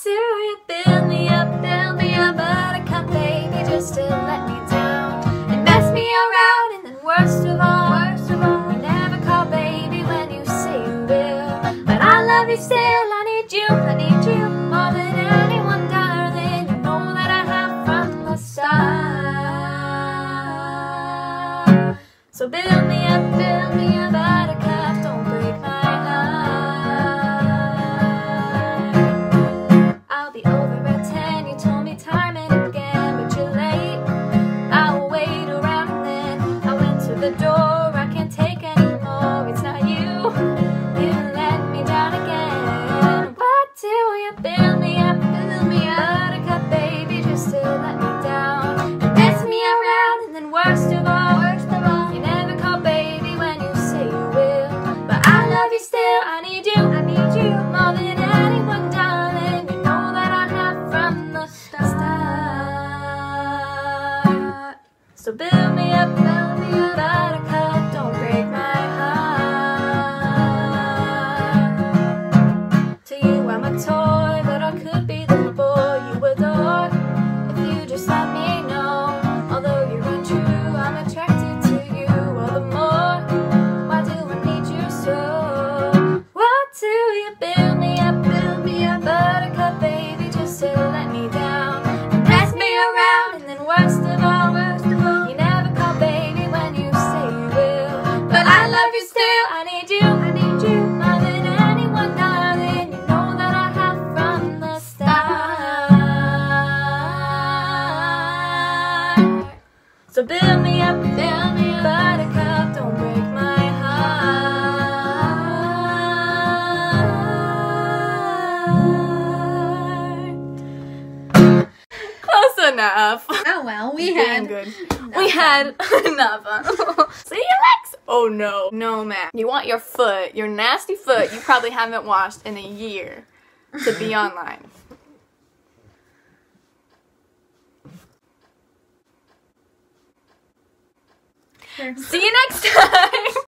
do you build me up, buttercup, baby, just to let me down and mess me around, and then worst of all, you never call baby when you say you will. But I love you still, I need you more than anyone, darling. You know that I have from the start. So build me up, buttercup, don't break my heart. I'll be over at 10, you told me time and again, but you're late. I will wait around, and then I went to the door. I can't take anymore, it's not you. You let me down again. Why do you build me up, buttercup, baby, just to let me down and mess me around, and then worst of all, you never call baby when you say you will. But I love you still, I need you more than anyone, darling. You know that I have from the start. So build me up, buttercup, don't break my heart. To you I'm a toy, but I could be the boy you adore if you just let me know. Although you're untrue, I'm attracted to you all the more. Why do I need you so? Why do you build me up, buttercup, baby, just to let me down and mess me around, and then worst of all, you never call baby when you say you will. But I love you still, I need you more than anyone, darling. You know that I have from the start. So build me up, buttercup, don't break my heart. Close enough. Oh well, we had enough. See you next. Oh no, man. You want your foot, your nasty foot you probably haven't washed in a year, to be online. Sure. See you next time.